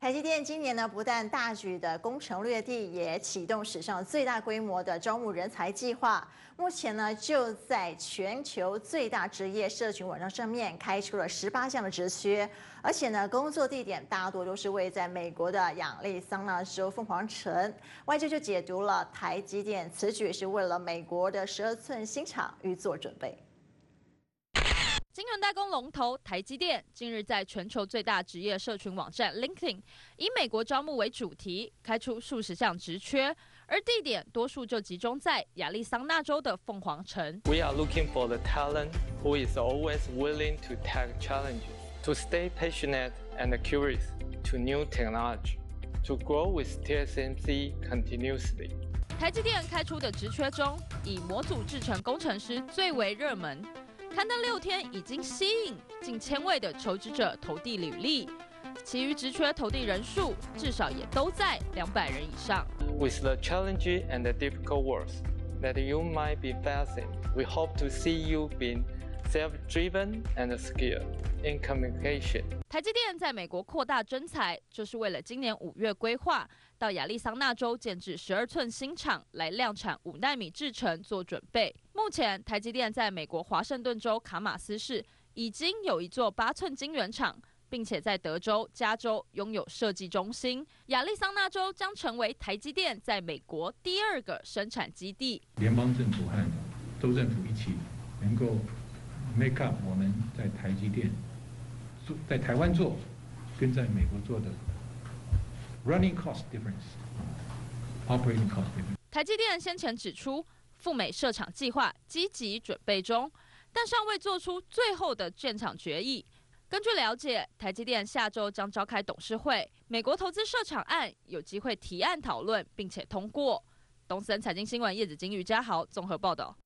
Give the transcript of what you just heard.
台积电今年呢，不但大举的攻城略地，也启动史上最大规模的招募人才计划。目前呢，就在全球最大职业社群网站上面开出了18项的职缺，而且呢，工作地点大多都是位在美国的亚利桑那州凤凰城。外界就解读了台积电此举是为了美国的12寸新厂预做准备。 晶圆代工龙头台积电近日在全球最大职业社群网站 LinkedIn 以美国招募为主题，开出数十项职缺，而地点多数就集中在亚利桑那州的凤凰城。 We are looking for the talent who is always willing to take challenges, to stay passionate and curious to new technology, to grow with TSMC continuously. 台积电开出的职缺中，以模组制程工程师最为热门。 刊登6天，已经吸引近1000位的求职者投递履历，其余职缺投递人数至少也都在200人以上。 With the challenging and the difficult works that you might be facing, we hope to see you being self-driven and skilled in communication. 台积电在美国扩大征才，就是为了今年5月规划到亚利桑那州建制12寸新厂来量产5奈米制程做准备。目前，台积电在美国华盛顿州卡马斯市已经有一座8寸晶圆厂，并且在德州、加州拥有设计中心。亚利桑那州将成为台积电在美国第2个生产基地。 联邦政府和州政府一起能够 make up 我们在台积电做在台湾做跟在美国做的 running cost difference、operating cost difference。 台积电先前指出，赴美设厂计划积极准备中，但尚未做出最后的建厂决议。根据了解，台积电下周将召开董事会，美国投资设厂案有机会提案讨论，并且通过。东森财经新闻叶子金、于嘉豪综合报道。